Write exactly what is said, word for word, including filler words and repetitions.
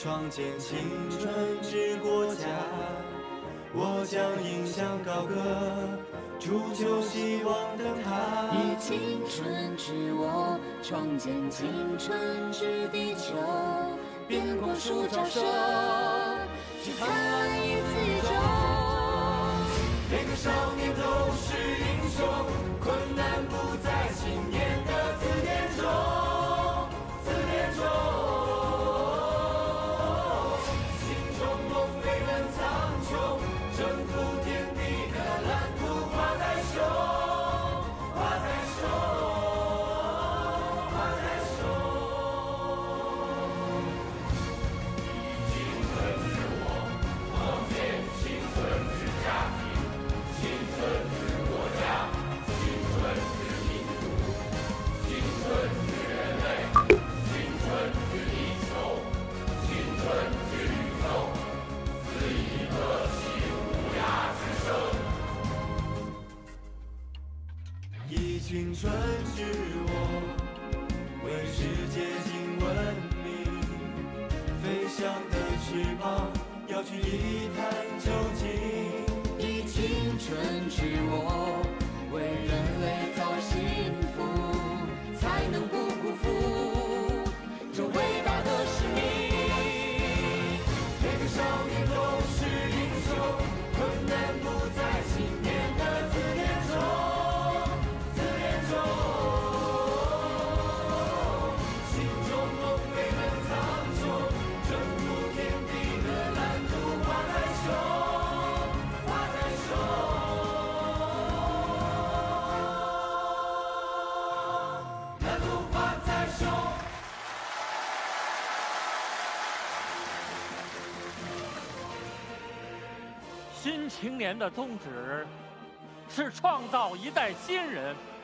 创建青春之国家。我将迎向高歌，铸就希望灯塔。 以青春之我，创建青春之地球。变光束照射，去灿烂与自由。 每个少年都是英雄，困难不在青年的字典中，字典中。心中梦飞奔苍穹，征服天地的蓝图画在胸，画在胸，画在胸。以青春之我，创建青春之家庭，青春之国家，青春之民族，青春之人类，青春之地球，青春之宇宙，肆意歌起无涯之声。以青春之我，为世界尽文明，飞翔的翅膀，要去一探究竟。 以青春之我，为人类造幸福，才能不辜负这伟大的使命。 每个少年都是英雄，困难不在青年的字典中，字典中。心中梦飞奔苍穹，征服天地的蓝图画在胸，画在胸，蓝图画在胸。 新青年的宗旨是创造一代新人，